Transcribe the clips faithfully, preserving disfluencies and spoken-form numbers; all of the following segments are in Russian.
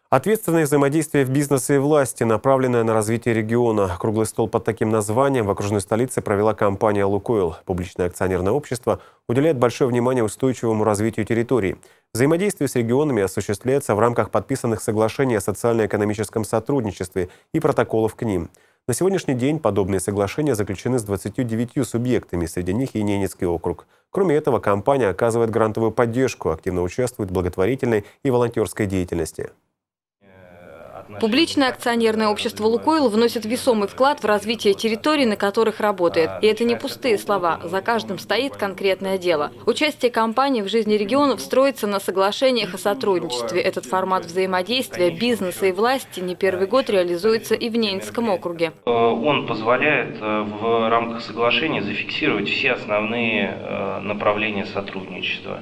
Ответственное взаимодействие в бизнесе и власти, направленное на развитие региона. Круглый стол под таким названием в окружной столице провела компания «Лукойл». Публичное акционерное общество уделяет большое внимание устойчивому развитию территории. Взаимодействие с регионами осуществляется в рамках подписанных соглашений о социально-экономическом сотрудничестве и протоколов к ним. На сегодняшний день подобные соглашения заключены с двадцатью девятью субъектами, среди них и Ненецкий округ. Кроме этого, компания оказывает грантовую поддержку, активно участвует в благотворительной и волонтерской деятельности. Публичное акционерное общество «Лукойл» вносит весомый вклад в развитие территорий, на которых работает. И это не пустые слова. За каждым стоит конкретное дело. Участие компании в жизни регионов строится на соглашениях о сотрудничестве. Этот формат взаимодействия бизнеса и власти не первый год реализуется и в Ненецком округе. Он позволяет в рамках соглашения зафиксировать все основные направления сотрудничества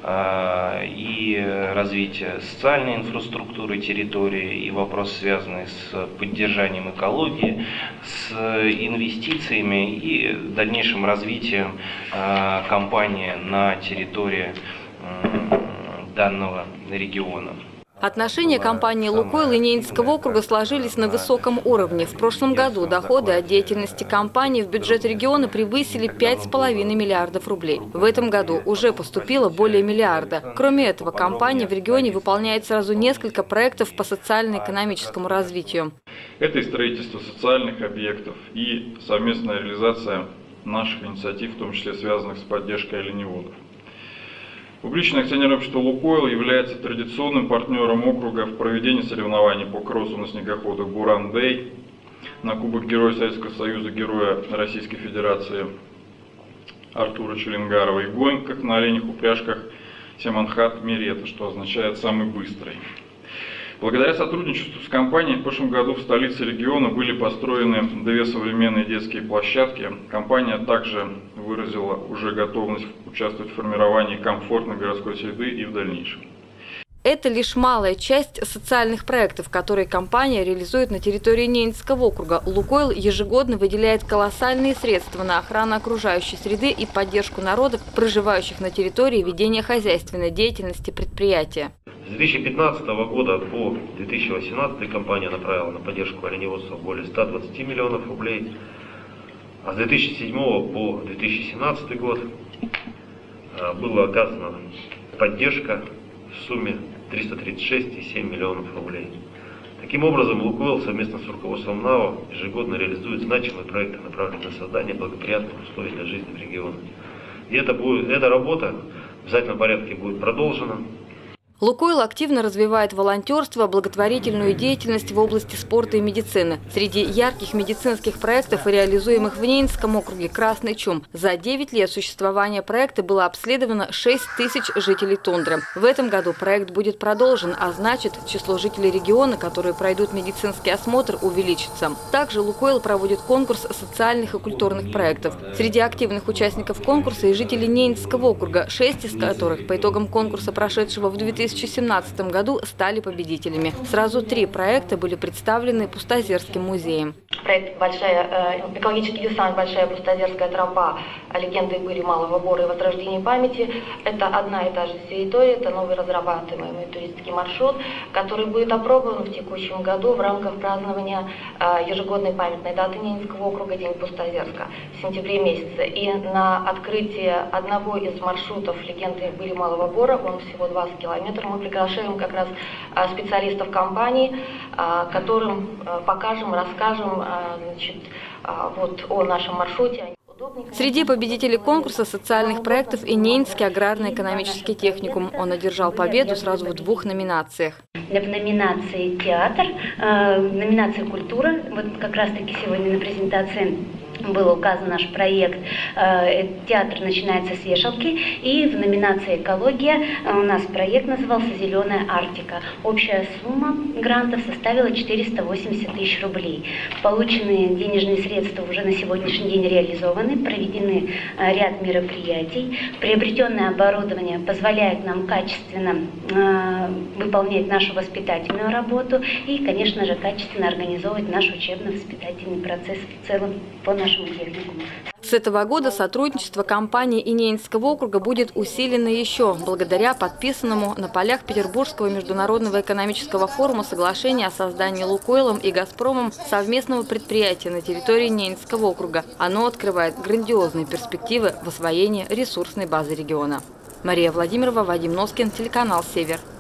и развитие социальной инфраструктуры территории, и вопросы, связанные с поддержанием экологии, с инвестициями и дальнейшим развитием компании на территории данного региона. Отношения компании «Лукойл» и Ненецкого округа сложились на высоком уровне. В прошлом году доходы от деятельности компании в бюджет региона превысили пять с половиной миллиардов рублей. В этом году уже поступило более миллиарда. Кроме этого, компания в регионе выполняет сразу несколько проектов по социально-экономическому развитию. Это и строительство социальных объектов, и совместная реализация наших инициатив, в том числе связанных с поддержкой оленеводов. Публичное акционерное общество «Лукойл» является традиционным партнером округа в проведении соревнований по кроссу на снегоходах «Буран-Дэй», на Кубок Героя Советского Союза, Героя Российской Федерации Артура Челенгарова и гонках на оленях упряжках «Семанхат Мерета», что означает «самый быстрый». Благодаря сотрудничеству с компанией в прошлом году в столице региона были построены две современные детские площадки. Компания также выразила уже готовность участвовать в формировании комфортной городской среды и в дальнейшем. Это лишь малая часть социальных проектов, которые компания реализует на территории Ненецкого округа. «Лукойл» ежегодно выделяет колоссальные средства на охрану окружающей среды и поддержку народов, проживающих на территории ведения хозяйственной деятельности предприятия. С две тысячи пятнадцатого года по две тысячи восемнадцатый компания направила на поддержку оленеводства более ста двадцати миллионов рублей, а с две тысячи седьмого по две тысячи семнадцатый год была оказана поддержка в сумме триста тридцать шесть и семь миллионов рублей. Таким образом, «Лукойл» совместно с руководством НАО ежегодно реализует значимые проекты, направленные на создание благоприятных условий для жизни в регионе. И это будет, эта работа в обязательном порядке будет продолжена. «Лукойл» активно развивает волонтерство, благотворительную деятельность в области спорта и медицины. Среди ярких медицинских проектов, реализуемых в Ненецком округе, «Красный чум». За девять лет существования проекта было обследовано шесть тысяч жителей тундры. В этом году проект будет продолжен, а значит, число жителей региона, которые пройдут медицинский осмотр, увеличится. Также «Лукойл» проводит конкурс социальных и культурных проектов. Среди активных участников конкурса и жители Ненецкого округа, шесть из которых по итогам конкурса, прошедшего в две тысячи семнадцатом году, стали победителями. Сразу три проекта были представлены Пустозерским музеем. Проект «Большая, э, экологический десант. Большая Пустозерская тропа. Легенды Были Малого Бора и возрождение памяти». Это одна и та же территория, это новый разрабатываемый туристский маршрут, который будет опробован в текущем году в рамках празднования э, ежегодной памятной даты Ненецкого округа День Пустозерска в сентябре месяце. И на открытие одного из маршрутов «Легенды Были Малого Бора», он всего двадцать километров, мы приглашаем как раз специалистов компании, которым покажем, расскажем, значит, вот о нашем маршруте. Среди победителей конкурса социальных проектов и Ненецкий аграрно-экономический техникум. Он одержал победу сразу в двух номинациях. В номинации «Театр», в номинации «Культура», вот как раз-таки сегодня на презентации был указан наш проект «Театр начинается с вешалки», и в номинации «Экология» у нас проект назывался «Зеленая Арктика». Общая сумма грантов составила четыреста восемьдесят тысяч рублей. Полученные денежные средства уже на сегодняшний день реализованы, проведены ряд мероприятий. Приобретенное оборудование позволяет нам качественно выполнять нашу воспитательную работу и, конечно же, качественно организовывать наш учебно-воспитательный процесс в целом по нашему техникуму. С этого года сотрудничество компании и Ненецкого округа будет усилено еще благодаря подписанному на полях Петербургского международного экономического форума соглашению о создании «Лукойлом» и «Газпромом» совместного предприятия на территории Ненецкого округа. Оно открывает грандиозные перспективы в освоении ресурсной базы региона. Мария Владимирова, Вадим Носкин, телеканал «Север».